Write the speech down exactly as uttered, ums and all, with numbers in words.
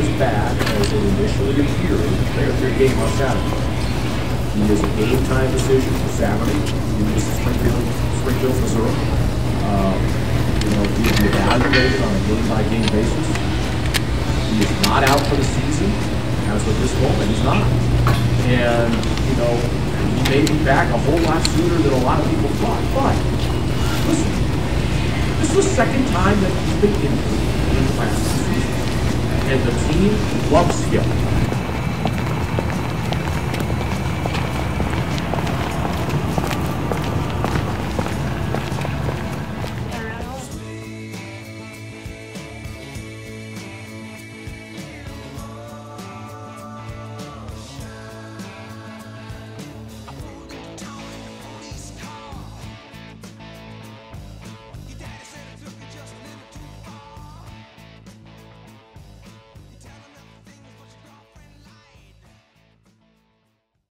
as bad as it initially appeared their, their game on Saturday. He is a game-time decision for Saturday. He misses Springfield, Springfield, Missouri. Um, you know, he will be evaluated on a game-by-game basis. He is not out for the season. As of this moment, he's not. And, you know, he may be back a whole lot sooner than a lot of people thought. But, listen, this was the second time that he's been injured in the last season. And the team loves him.